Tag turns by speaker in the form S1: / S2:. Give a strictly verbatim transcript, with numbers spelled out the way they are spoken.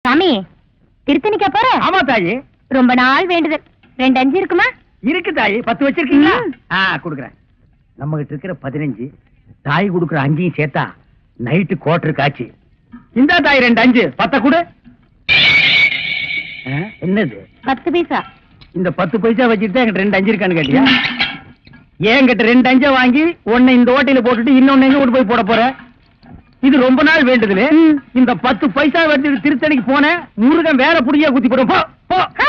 S1: சாமி திருத்தணிக்கா போற?
S2: ஆமா தாயி.
S1: ரொம்ப நாள் வேண்டுதல். ரெண்டு அஞ்சு இருக்குமா?
S2: இருக்கு தாயி. பத்து வச்சிருக்கீங்களா? ஆ குடுக்குறேன். நம்ம கிட்ட இருக்கிற பதினஞ்சு தாய் குடுக்குற அஞ்சையும் சேர்த்தா நைட்டு கோட்டரு காட்சி. இந்தா தாய் ரெண்டு அஞ்சு பத்த குடு. என்னது?
S1: பத்து பைசா.
S2: இந்த பத்து பைசா வச்சுட்டு என்கிட்ட ரெண்டு அஞ்சு இருக்கான்னு கேட்டியா? என்கிட்ட ரெண்டு அஞ்சா வாங்கி ஒன்னு இந்த ஓட்டையில போட்டுட்டு இன்னொன்னு எங்க கொண்டு போய் போட போற? இது ரொம்ப நாள் வேண்டுதல். இந்த பத்து பைசா வச்சு திருத்தணிக்கு போன முருகன் வேற புடியா குத்தி போடும். போ போ.